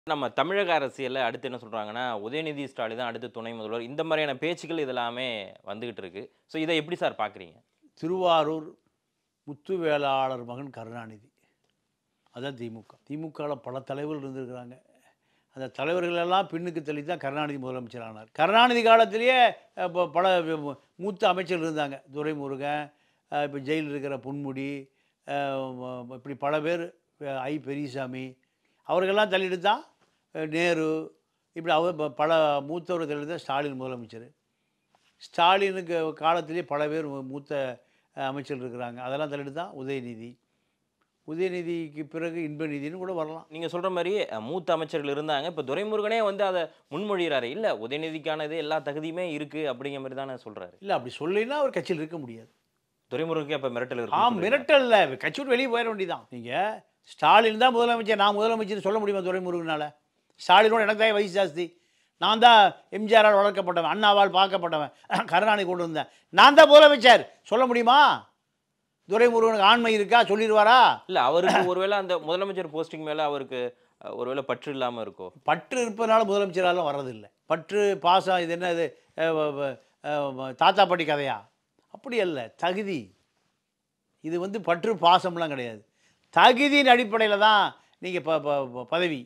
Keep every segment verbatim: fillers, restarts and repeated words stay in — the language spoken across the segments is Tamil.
நம்ம தமிழக அரசியல்ல அடுத்து என்ன சொல்றாங்கன்னா, உதயநிதி ஸ்டாலின் தான் அடுத்து துணை முதல்வர். இந்த மாரியான பேச்சுக்கள் இதெல்லாமே வந்துகிட்டு இருக்கு. ஸோ இத எப்படி சார் பார்க்குறீங்க? திருவாரூர் முத்துவேளாளர் மகன் கருணாநிதி. அதான் திமுக. திமுகல பல தலைவர்கள் இருந்திருக்கிறாங்க. அந்த தலைவர்கள் எல்லாம் பின்னுக்கு தள்ளி தான் கருணாநிதி முதலமைச்சர் ஆனார். கருணாநிதி காலத்திலேயே அ ப பல வ் மூத்த அமைச்சர்கள் இருந்தாங்க. துரைமுருகன், அ இப்ப ஜெயில்ல இருக்கிற பொன்முடி, அ வ இப்படி பல பேர், ஐ. பெரியசாமி அவர்களெல்லாம் தள்ளிட்டு தான் அ நேரு, இப்படி அவர் ப பல மூத்தவர்கள் தள்ளிட்டு தான் ஸ்டாலின் முதலமைச்சர். ஸ்டாலினுக்கு காலத்திலேயே பல பேர் மூத்த அ அமைச்சர்கள் இருக்கிறாங்க. அதெல்லாம் தள்ளிட்டு தான் உதயநிதி. உதயநிதிக்கு பிறகு இன்பநிதின்னு கூட வரலாம். நீங்க சொல்ற மாரி அ மூத்த அமைச்சர்கள் இருந்தாங்க. இப்ப துரைமுருகனே வந்து அத முன்மொழியிறாரு. இல்ல உதயநிதிக்கானது எல்லா தகுதியுமே இருக்கு அப்படிங்கிற மாரி தானே சொல்றாரு. இல்ல அப்படி சொல்லைன்னா அவர் கட்சியில் இருக்க முடியாது. துரைமுருகனுக்கே அப்ப மிரட்டல் ஆ இருக்குன்னு சொல்றீங்களா? மிரட்டல் இல்ல. கட்சி விட்டு வெளியே போயிட வேண்டியதான். நீங்க ஸ்டாலின் தான் முதலமைச்சர், நான் முதலமைச்சர்னு சொல்ல முடியுமா துரைமுருகனால? ஸ்டாலினோட எனக்கு தான் வயசு ஜாஸ்தி. நான் தான் எம்ஜிஆரால் வளர்க்கப்பட்டவன், அண்ணாவால் பார்க்கப்பட்டவன், கருணாநிதி கொண்டு வந்தேன். நான் தான் முதலமைச்சர் சொல்ல முடியுமா? துரைமுருகனுக்கு ஆண்மை இருக்கா? சொல்லிடுவாரா? இல்ல அவருக்கு ஒருவேளை அந்த முதலமைச்சர் போஸ்டிங் மேல அவருக்கு அ ஒருவேளை பற்று இல்லாம இருக்கோ? பற்று இருப்பதனால முதலமைச்சராலும் வர்றதில்லை. பற்று, பாசம், இது என்ன இது அ வ வ அ வ தாத்தா பாட்டி கதையா? அப்படி அல்ல. தகுதி. இது வந்து பற்று, பாசம்லாம் கிடையாது. தகுதியின் அடிப்படையில் தான் நீங்கள் ப ப ப பதவி.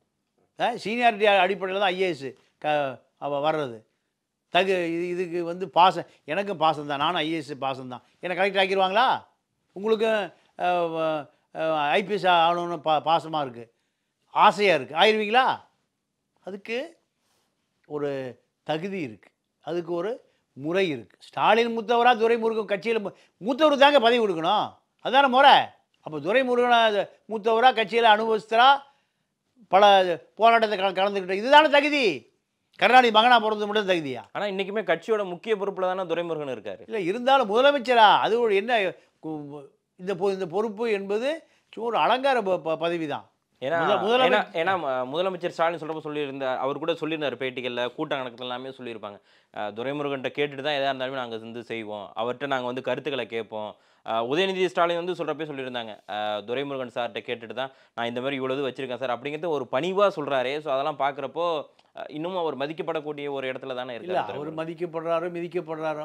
அ சீனியாரிட்டி அடிப்படையில் தான் ஐஏஎஸ் க அவ வர்றது. தகு இது இதுக்கு வந்து பாசம், எனக்கும் பாசம் தான். நானும் ஐஏஎஸ் பாசம் தான். என்ன கலெக்டர் ஆக்கிடுவாங்களா? உங்களுக்கும் அ வ அ ஐபிஎஸ் ஆகணும்னு பா பாசமாக இருக்குது, ஆசையாக இருக்குது. ஆயிருவீங்களா? அதுக்கு ஒரு தகுதி இருக்குது. அதுக்கு ஒரு முறை இருக்குது. ஸ்டாலின் மூத்தவரா, துரைமுருகன் கட்சியில் மூத்தவருக்கு தாங்க பதவி கொடுக்கணும். அதுதானே முறை. அப்போ துரைமுருகனை மூத்தவரா, கட்சியில் அனுபவிஸ்தரா, பல போராட்டத்தை கல கலந்துக்கிட்ட, இதுதானே தகுதி. கருணாநிதி மகனா பிறந்தது மட்டும் தகுதியா? ஆனா இன்னைக்குமே கட்சியோட முக்கிய பொறுப்புல தானே துரைமுருகன் இருக்காரு. இல்லை இருந்தாலும் முதலமைச்சரா அது ஒரு என்ன கு இந்த பொ இந்த பொறுப்பு என்பது சும்மா ஒரு அலங்கார ப ப பதவி தான். ஏன்னா முத ஏன்னா முதலமைச்சர் ஏன்னா ம முதலமைச்சர் ஸ்டாலின் சொல்றப்போ சொல்லியிருந்தார். அவர் கூட சொல்லியிருந்தாரு பேட்டிகள்ல, கூட்டம் நடக்கத்துல எல்லாமே சொல்லியிருப்பாங்க. அ துரைமுருகன்ட்ட கேட்டுட்டு தான் எதா இருந்தாலுமே நாங்க வந்து செய்வோம். அவர்ட்ட நாங்க வந்து கருத்துக்கள கேட்போம். அ உதயநிதி ஸ்டாலின் வந்து சொல்றப்பயே சொல்லியிருந்தாங்க. அ துரைமுருகன் சார்ட்ட கேட்டுட்டு தான் நான் இந்த மாரி இவ்வளவு வச்சிருக்கேன் சார் அப்படிங்கிறது ஒரு பணிவா சொல்றாரே. ஸோ அதெல்லாம் பார்க்குறப்போ அ இன்னமும் அவர் மதிக்கப்படக்கூடிய ஒரு இடத்துல தானே இல்ல இருக்காரு அவர் துரைமுருகன். மதிக்கப்படுறாரோ, மிதிக்கப்படுறாரோ,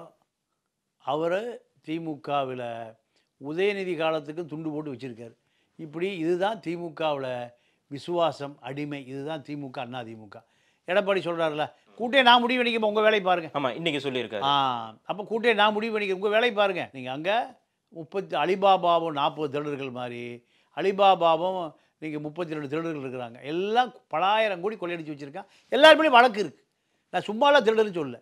அவரு திமுகவில உதயநிதி காலத்துக்கும் துண்டு போட்டு வச்சிருக்காரு. இப்படி இதுதான் திமுகவுல விசுவாசம், அடிமை. இதுதான் திமுக, அண்ணா திமுக. எடப்பாடி சொல்றாருல்ல, கூட்டே நான் முடிவு பண்ணிக்கிறேன், உங்க வேலைய பாருங்க. ஆமா, இன்னைக்கு சொல்லியிருக்காரு. ஆ அப்ப கூட்டே நான் முடிவு பண்ணிக்கிறேன், உங்க வேலைய பாருங்க. நீங்க அங்க முப்பது அலிபாபாவும் நாற்பது திருடர்கள் மாரி, அலிபாபாவும் நீங்க முப்பத்தி இரண்டு திருடர்கள் இருக்கிறாங்க. எல்லாம் பலாயிரம் கோடி கொள்ளையடிச்சு வச்சிருக்கான். எல்லார் மேலயும் வழக்கு இருக்கு. நான் சும்மாலாம் திருடர்ன்னு சொல்லல.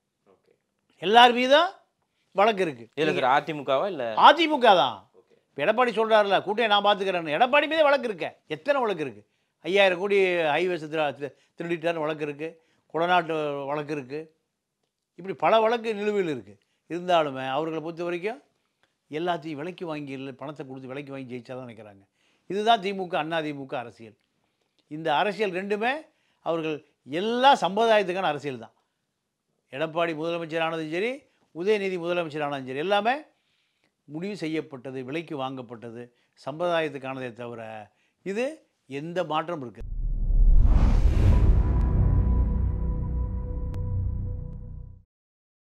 எல்லார் மீதும் வழக்கு இருக்கு. இதுல சார் அதிமுகவா இல்ல? அதிமுக தான். இப்ப எடப்பாடி சொல்றாருல்ல, கூட்டே நான் பார்த்துக்கிறேன்னு. எடப்பாடி மீதே வழக்கு இருக்கு. எத்தனை வழக்கு இருக்கு? ஐயாயிரம் கோடி ஹைவேஸ் திரு திருடிட்டார்னு வழக்கு இருக்கு. கொடநாட்டு வழக்கு இருக்கு. இப்படி பல வழக்கு நிலுவையில் இருக்கு. இருந்தாலுமே அவர்களை பொறுத்த வரைக்கும் எல்லாத்தையும் விலைக்கு வாங்கி இல்ல, பணத்தை கொடுத்து விலைக்கு வாங்கி ஜெயிச்சா தான் நினைக்கிறாங்க. இதுதான் திமுக, அண்ணா திமுக அரசியல். இந்த அரசியல் ரெண்டுமே அவர்கள் எல்லா சம்பிரதாயத்துக்கான அரசியல் தான். எடப்பாடி முதலமைச்சர் ஆனதும் சரி, உதயநிதி முதலமைச்சர் ஆனதும் சரி, எல்லாமே முடிவு செய்யப்பட்டது, விலைக்கு வாங்கப்பட்டது, சம்பிரதாயத்துக்கானதே தவிர இது எந்த மாற்றமும் இருக்குது.